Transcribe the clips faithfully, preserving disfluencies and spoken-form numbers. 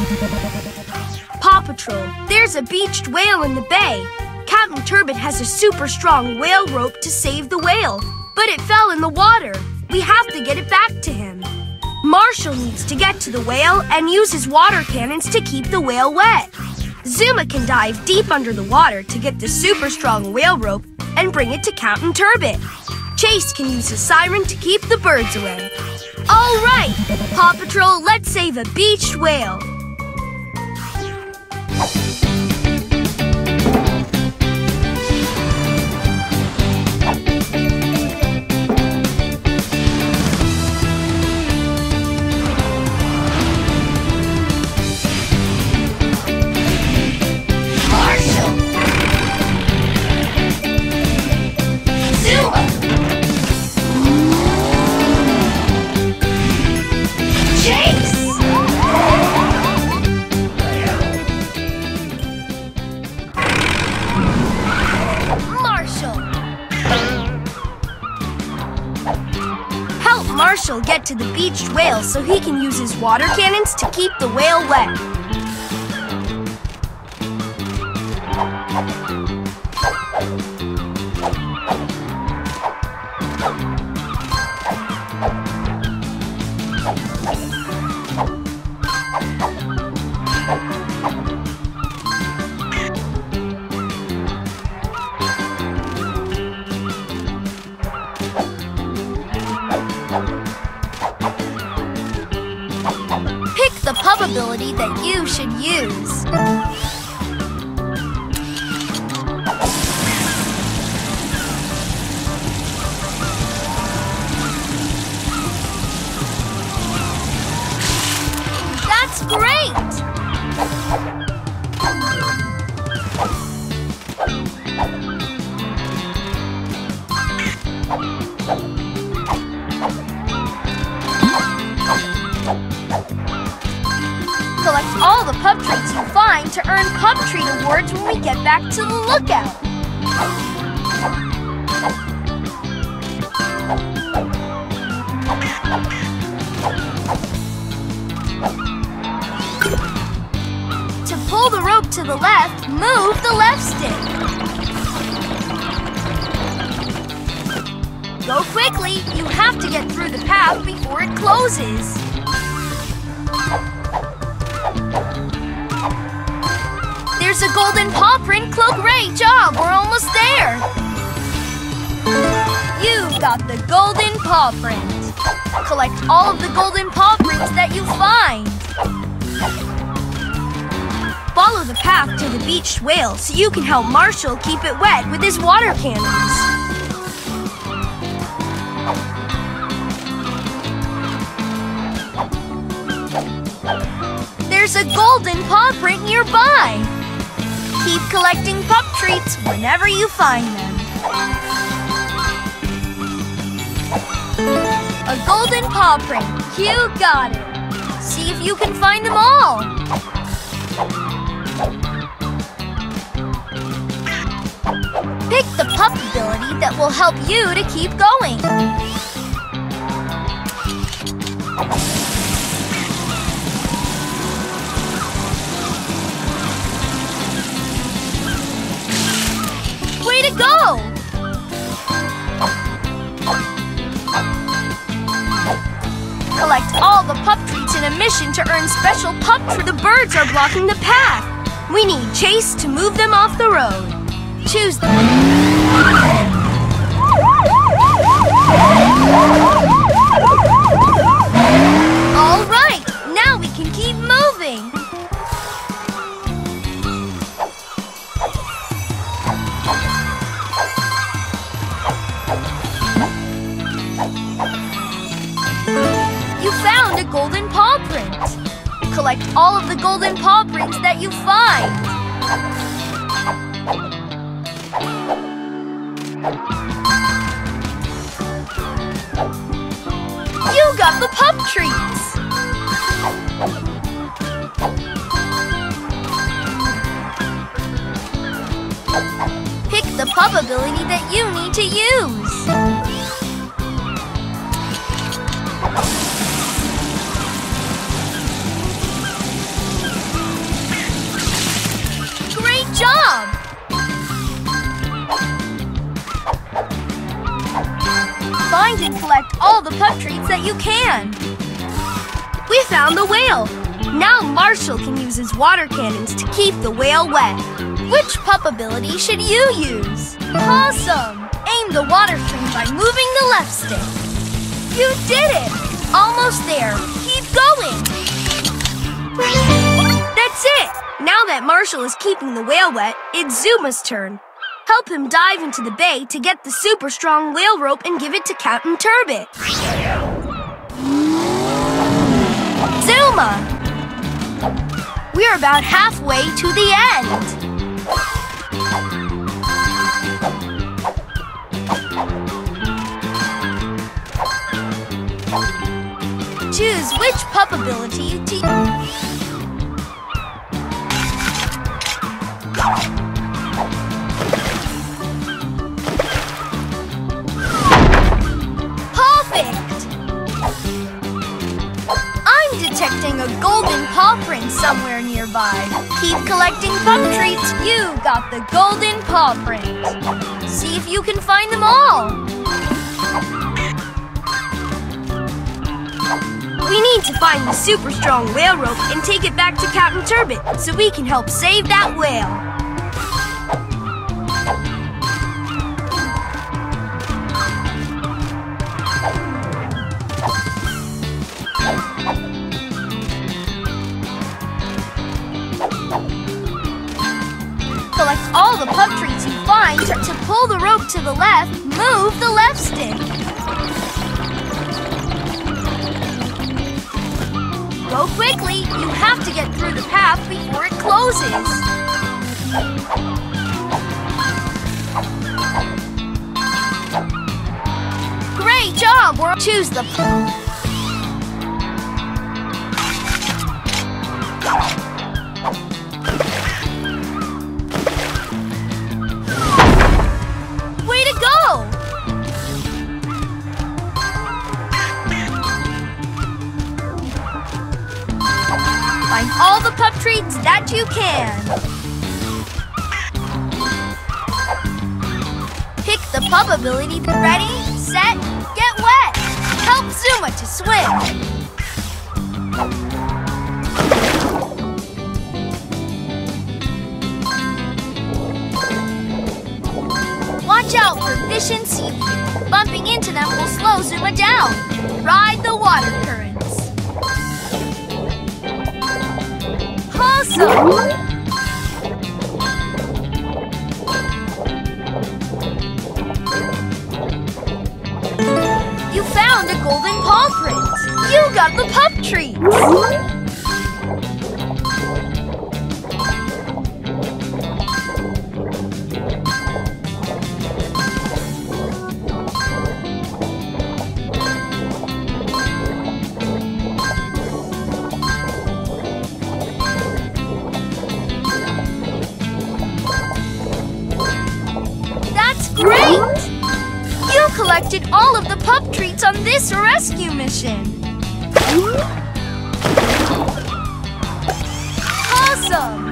Paw Patrol, there's a beached whale in the bay. Captain Turbot has a super strong whale rope to save the whale, but it fell in the water. We have to get it back to him. Marshall needs to get to the whale and use his water cannons to keep the whale wet. Zuma can dive deep under the water to get the super strong whale rope and bring it to Captain Turbot. Chase can use his siren to keep the birds away. All right, Paw Patrol, let's save a beached whale. Marshall get to the beached whale so he can use his water cannons to keep the whale wet. The pub ability that you should use. That's great! Collect all the pub treats you find to earn pub treat awards when we get back to the lookout. To pull the rope to the left, move the left stick. Go quickly, you have to get through the path before it closes. There's a golden paw print cloak. Great job! We're almost there! You've got the golden paw print. Collect all of the golden paw prints that you find. Follow the path to the beached whale so you can help Marshall keep it wet with his water cannons. There's a golden paw print nearby. Keep collecting pup treats whenever you find them. A golden paw print. You got it. See if you can find them all. Pick the pup ability that will help you to keep going. Way to go! Collect all the pup treats in a mission to earn special pup treats. The birds are blocking the path. We need Chase to move them off the road. Choose them. All right, now we can keep moving. You found a golden paw print. Collect all of the golden paw prints that you find. You got the pup treats. Pick the pup ability that you need to use. can collect all the pup treats that you can. We found the whale. Now Marshall can use his water cannons to keep the whale wet. Which pup ability should you use? Awesome! Aim the water stream by moving the left stick. You did it! Almost there. Keep going! That's it! Now that Marshall is keeping the whale wet, it's Zuma's turn. Help him dive into the bay to get the super strong whale rope and give it to Captain Turbot. Zuma! We're about halfway to the end. Choose which pup ability to use. Perfect! I'm detecting a golden paw print somewhere nearby. Keep collecting pup treats. You got the golden paw print. See if you can find them all. We need to find the super strong whale rope and take it back to Captain Turbot so we can help save that whale. Collect all the pup treats you find. To pull the rope to the left, move the left stick. Go quickly! You have to get through the path before it closes. Great job! We'll choose the... Way to go! Find all the pup treats that you can. Pick the pup ability. Ready, set, get wet. Help Zuma to swim. Watch out for fish and seaweed. Bumping into them will slow Zuma down. Ride the water currents. Awesome! You found a golden paw print. You got the pup treats. Collected all of the pup treats on this rescue mission. Awesome!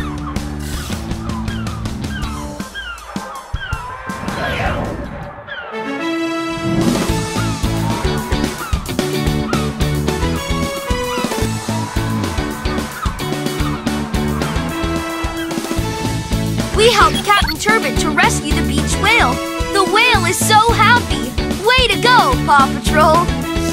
We helped Captain Turbot to rescue the beach whale. The whale is so happy. Way to go, Paw Patrol!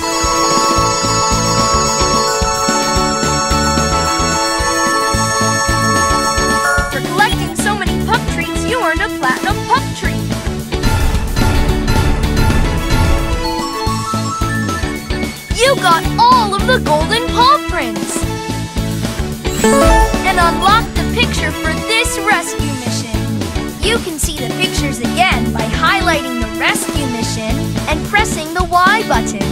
For collecting so many pup treats, you earned a platinum pup treat. You got all of the golden paw prints. And unlocked the picture for this rescue mission. You can see the pictures again by highlighting the rescue mission and pressing the Y button.